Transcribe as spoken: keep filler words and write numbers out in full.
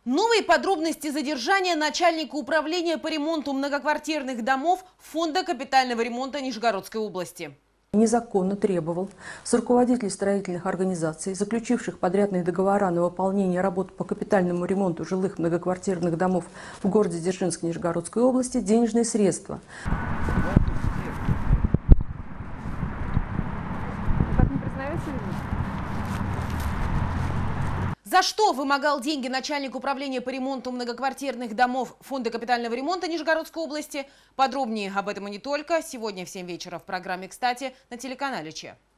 Новые подробности задержания начальника управления по ремонту многоквартирных домов Фонда капитального ремонта Нижегородской области. Незаконно требовал с руководителей строительных организаций, заключивших подрядные договора на выполнение работ по капитальному ремонту жилых многоквартирных домов в городе Дзержинск Нижегородской области, денежные средства. Как не признается вину? За что вымогал деньги начальник управления по ремонту многоквартирных домов Фонда капитального ремонта Нижегородской области? Подробнее об этом и не только сегодня в семь вечера в программе «Кстати» на телеканале ЧЕ.